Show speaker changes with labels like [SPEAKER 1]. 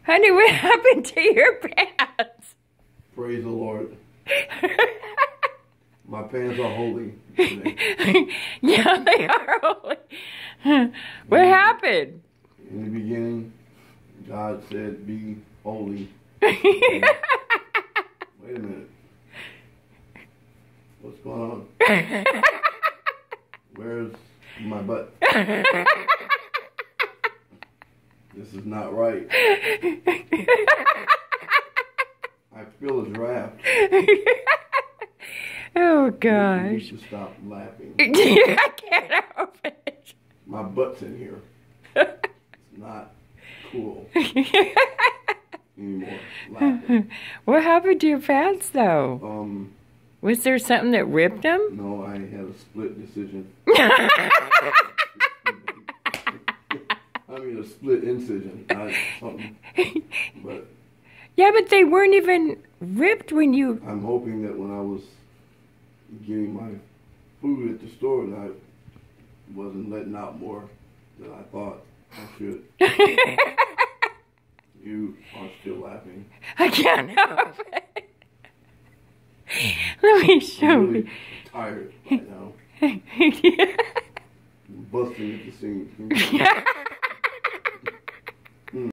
[SPEAKER 1] Honey, what happened to your pants?
[SPEAKER 2] Praise the Lord. My pants are holy today.
[SPEAKER 1] Yeah, they are holy. What happened?
[SPEAKER 2] In the beginning, God said, be holy. Wait a minute. What's going on? Where's my butt? This is not right. I feel a draft.
[SPEAKER 1] Oh,
[SPEAKER 2] You
[SPEAKER 1] gosh.
[SPEAKER 2] need to stop laughing.
[SPEAKER 1] I can't help it.
[SPEAKER 2] My butt's in here. It's not cool anymore. Laughing.
[SPEAKER 1] What happened to your pants, though? Was there something that ripped them?
[SPEAKER 2] No, I had a split decision. I mean, a split incision, not something. But
[SPEAKER 1] Yeah, but they weren't even ripped when you...
[SPEAKER 2] I'm hoping that when I was getting my food at the store, that I wasn't letting out more than I thought I should. You are still laughing.
[SPEAKER 1] I can't help it. Let me show
[SPEAKER 2] I'm
[SPEAKER 1] you.
[SPEAKER 2] really tired right now.
[SPEAKER 1] Yeah.
[SPEAKER 2] I'm busting at the seams.